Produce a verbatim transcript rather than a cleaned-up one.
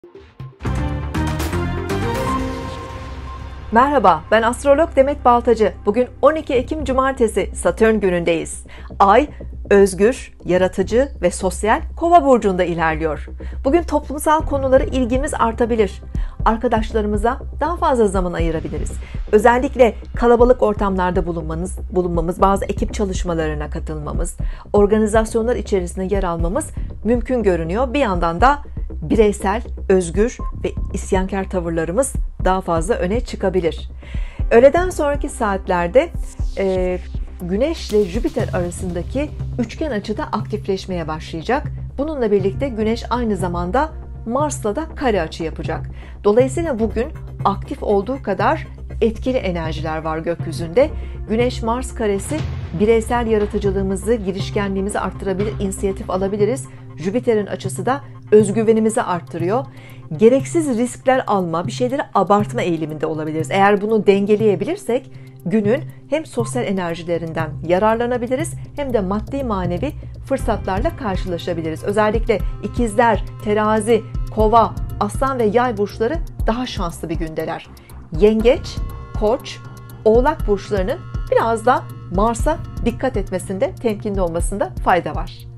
Merhaba, ben astrolog Demet Baltacı. Bugün on iki Ekim Cumartesi, Satürn günündeyiz. Ay, özgür, yaratıcı ve sosyal Kova burcunda ilerliyor. Bugün toplumsal konulara ilgimiz artabilir. Arkadaşlarımıza daha fazla zaman ayırabiliriz. Özellikle kalabalık ortamlarda bulunmanız, bulunmamız, bazı ekip çalışmalarına katılmamız, organizasyonlar içerisinde yer almamız mümkün görünüyor. Bir yandan da bireysel, özgür ve isyankar tavırlarımız daha fazla öne çıkabilir. Öğleden sonraki saatlerde e, Güneş ile Jüpiter arasındaki üçgen açıda aktifleşmeye başlayacak. Bununla birlikte Güneş aynı zamanda Mars'la da kare açı yapacak. Dolayısıyla bugün aktif olduğu kadar etkili enerjiler var gökyüzünde. Güneş-Mars karesi bireysel yaratıcılığımızı, girişkenliğimizi arttırabilir, inisiyatif alabiliriz. Jüpiter'in açısı da özgüvenimizi arttırıyor. Gereksiz riskler alma, bir şeyleri abartma eğiliminde olabiliriz. Eğer bunu dengeleyebilirsek günün hem sosyal enerjilerinden yararlanabiliriz hem de maddi manevi fırsatlarla karşılaşabiliriz. Özellikle ikizler, terazi, kova, aslan ve yay burçları daha şanslı bir gündeler. Yengeç, koç, oğlak burçlarının biraz da Mars'a dikkat etmesinde, temkinli olmasında fayda var.